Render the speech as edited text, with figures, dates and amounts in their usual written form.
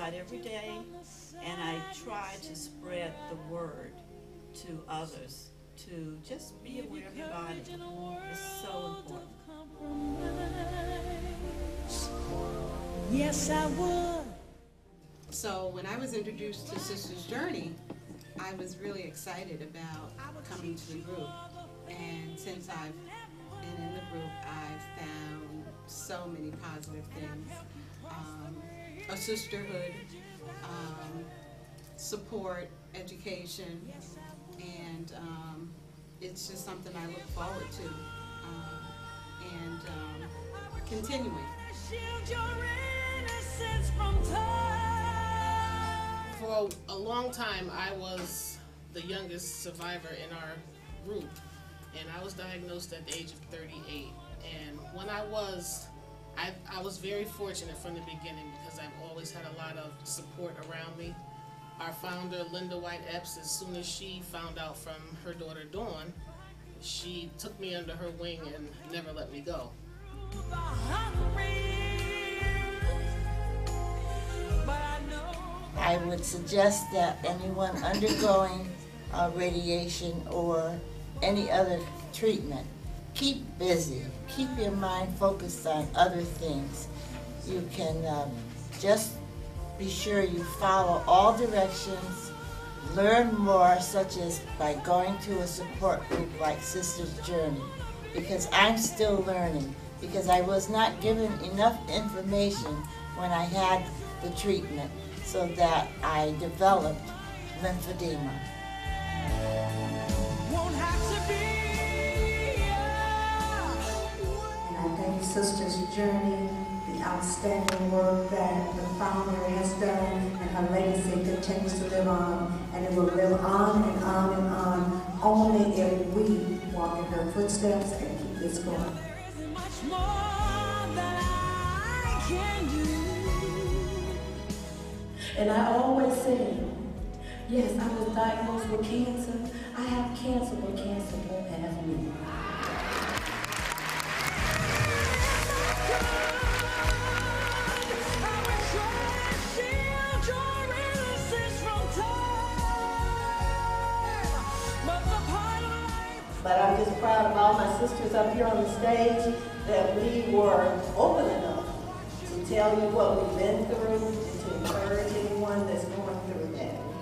God every day, and I try to spread the word to others to just be aware of your body. It's so important. Yes, I would. So when I was introduced to Sister's Journey, I was really excited about coming to the group. And since I've been in the group, I've found so many positive things. A sisterhood, support, education, and it's just something I look forward to and continuing. For a long time, I was the youngest survivor in our group, and I was diagnosed at the age of 38. And when I was very fortunate from the beginning because I've always had a lot of support around me. Our founder, Linda White Epps, as soon as she found out from her daughter Dawn, she took me under her wing and never let me go. I would suggest that anyone undergoing radiation or any other treatment, keep busy. Keep your mind focused on other things. You can just be sure you follow all directions, learn more, such as by going to a support group like Sister's Journey, because I'm still learning, because I was not given enough information when I had the treatment, so that I developed lymphedema. And I thank Sister's Journey, the outstanding work that the founder has done, and her legacy continues to live on, and it will live on and on and on, only if we walk in her footsteps and keep this going. There's much more that I can do. And I always say, yes, I was diagnosed with cancer. I have cancer, but cancer won't have me. But I'm just proud of all my sisters up here on the stage that we were open enough to tell you what we've been through and to encourage anyone that's going through that.